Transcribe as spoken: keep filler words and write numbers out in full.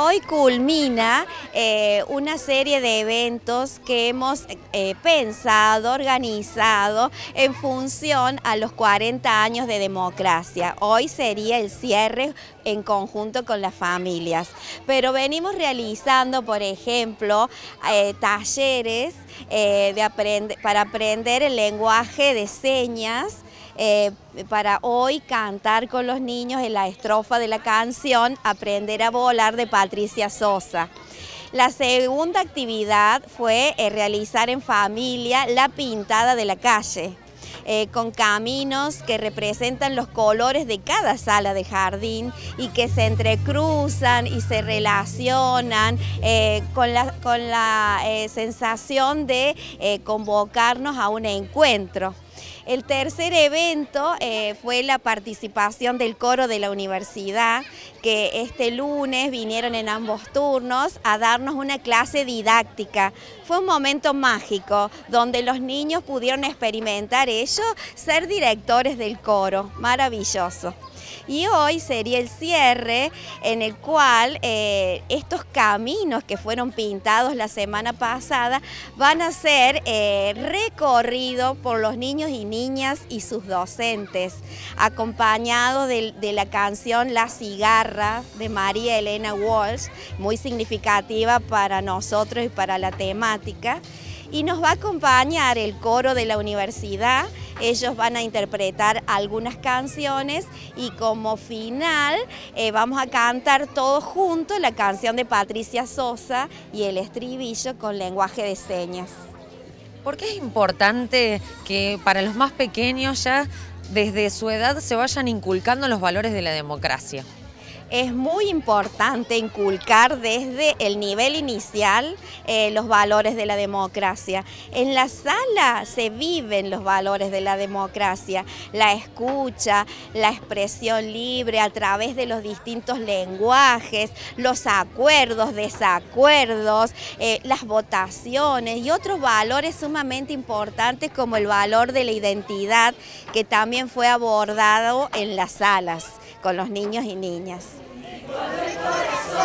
Hoy culmina eh, una serie de eventos que hemos eh, pensado, organizado en función a los cuarenta años de democracia. Hoy sería el cierre en conjunto con las familias, pero venimos realizando, por ejemplo, eh, talleres eh, de aprend- para aprender el lenguaje de señas, Eh, para hoy cantar con los niños en la estrofa de la canción Aprender a volar de Patricia Sosa. La segunda actividad fue eh, realizar en familia la pintada de la calle, eh, con caminos que representan los colores de cada sala de jardín y que se entrecruzan y se relacionan eh, con la, con la eh, sensación de eh, convocarnos a un encuentro. El tercer evento eh, fue la participación del coro de la universidad, que este lunes vinieron en ambos turnos a darnos una clase didáctica. Fue un momento mágico, donde los niños pudieron experimentar ellos ser directores del coro, maravilloso. Y hoy sería el cierre en el cual eh, estos caminos que fueron pintados la semana pasada van a ser eh, recorridos por los niños y niñas y sus docentes, acompañados de, de la canción La Cigarra de María Elena Walsh, muy significativa para nosotros y para la temática. Y nos va a acompañar el coro de la universidad. Ellos van a interpretar algunas canciones y como final eh, vamos a cantar todos juntos la canción de Patricia Sosa y el estribillo con lenguaje de señas. ¿Por qué es importante que para los más pequeños ya desde su edad se vayan inculcando los valores de la democracia? Es muy importante inculcar desde el nivel inicial eh, los valores de la democracia. En la sala se viven los valores de la democracia, la escucha, la expresión libre a través de los distintos lenguajes, los acuerdos, desacuerdos, eh, las votaciones y otros valores sumamente importantes como el valor de la identidad, que también fue abordado en las salas con los niños y niñas. Con el corazón.